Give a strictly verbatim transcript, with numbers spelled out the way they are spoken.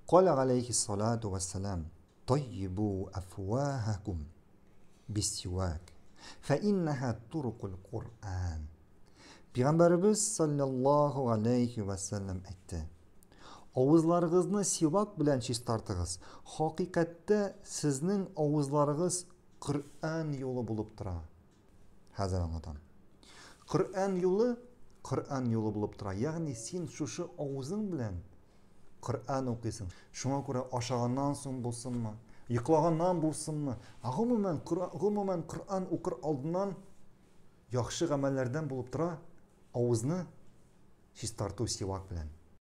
قال عليه الصلاة والسلام طيبوا أفواهكم بالسواك فإنها طرق القرآن. Peygamberimiz sallallahu aleyhi ve sellem aytdi. Avızlarınızı sivak bilen çistartığız. Hakikatte sizning avızlarınız Kur'an yolu bulup tura. Hazır anladım. Kur'an yolu Kur'an yolu bulup tura. Yani sen şu şu avızın bilen Kur'an okuyorsun. Şuna göre aşağıdan son bulsunmu? Yıklağından bulsunmu? Gumumen Kur'an Kur'an okur aldından yaxşı amellerden bulup tura. Avızını çistartı sivak bilen.